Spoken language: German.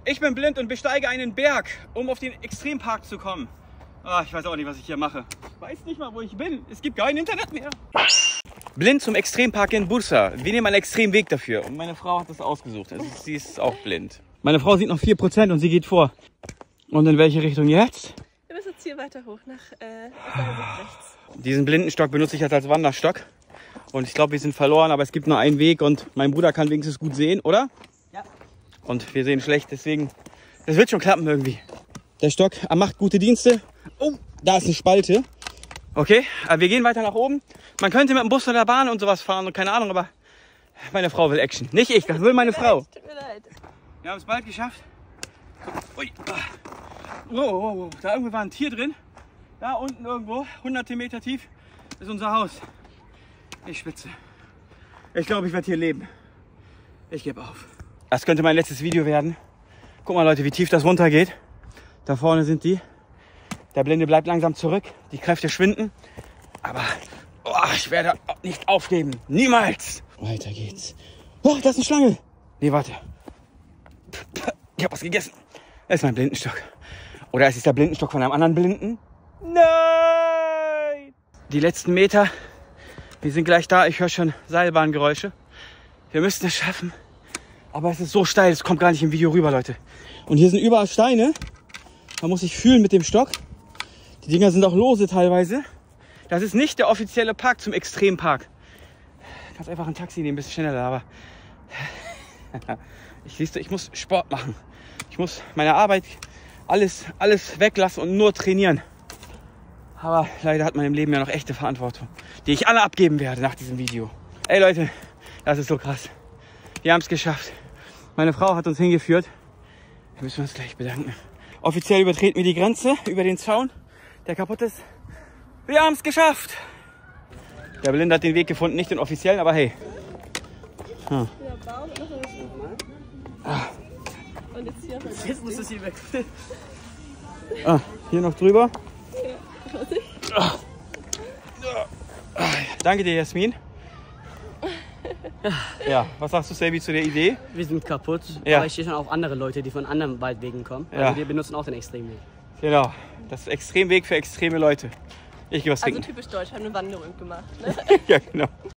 Ich bin blind und besteige einen Berg, um auf den Extrempark zu kommen. Oh, ich weiß auch nicht, was ich hier mache. Ich weiß nicht mal, wo ich bin. Es gibt kein Internet mehr. Blind zum Extrempark in Bursa. Wir nehmen einen Extremweg dafür. Und meine Frau hat das ausgesucht. Also sie ist auch blind. Meine Frau sieht noch 4% und sie geht vor. Und in welche Richtung jetzt? Wir müssen jetzt hier weiter hoch, nach rechts. Diesen Blindenstock benutze ich jetzt als Wanderstock. Und ich glaube, wir sind verloren, aber es gibt nur einen Weg und mein Bruder kann wenigstens gut sehen, oder? Ja. Und wir sehen schlecht, deswegen, das wird schon klappen irgendwie. Der Stock macht gute Dienste. Oh, da ist eine Spalte. Okay, aber wir gehen weiter nach oben. Man könnte mit dem Bus oder der Bahn und sowas fahren und keine Ahnung, aber meine Frau will Action. Nicht ich, das will meine Frau. Tut mir leid. Wir haben es bald geschafft. Ui. Oh, da irgendwo war ein Tier drin. Da unten irgendwo, hunderte Meter tief, ist unser Haus. Ich schwitze. Ich glaube, ich werde hier leben. Ich gebe auf. Das könnte mein letztes Video werden. Guck mal, Leute, wie tief das runtergeht. Da vorne sind die. Der Blinde bleibt langsam zurück. Die Kräfte schwinden. Aber ich werde nicht aufgeben. Niemals. Weiter geht's. Oh, da ist eine Schlange. Nee, warte. Ich habe was gegessen. Das ist mein Blindenstock. Oder es ist der Blindenstock von einem anderen Blinden. Nein! Die letzten Meter. Wir sind gleich da. Ich höre schon Seilbahngeräusche. Wir müssten es schaffen. Aber es ist so steil, es kommt gar nicht im Video rüber, Leute. Und hier sind überall Steine. Da muss ich fühlen mit dem Stock. Die Dinger sind auch lose teilweise. Das ist nicht der offizielle Park zum Extrempark. Du kannst einfach ein Taxi nehmen, ein bisschen schneller, aber ich muss Sport machen. Ich muss meine Arbeit, alles weglassen und nur trainieren. Aber leider hat man im Leben ja noch echte Verantwortung, die ich alle abgeben werde nach diesem Video. Ey Leute, das ist so krass. Wir haben es geschafft. Meine Frau hat uns hingeführt. Wir müssen uns gleich bedanken. Offiziell übertreten wir die Grenze über den Zaun, der kaputt ist. Wir haben es geschafft. Der Blinde hat den Weg gefunden, nicht den offiziellen, aber hey. Ja, Baum, und jetzt hier. Jetzt muss es hier weg. Hier noch drüber. Ja, Danke dir, Jasmin. Ja, was sagst du, Selby, zu der Idee? Wir sind kaputt, Ja. aber ich stehe schon auf andere Leute, die von anderen Waldwegen kommen. Ja. Also wir benutzen auch den Extremweg. Genau, das ist Extremweg für extreme Leute. Ich gehe was also trinken. typisch deutsch, haben eine Wanderung gemacht. Ne? Ja, genau.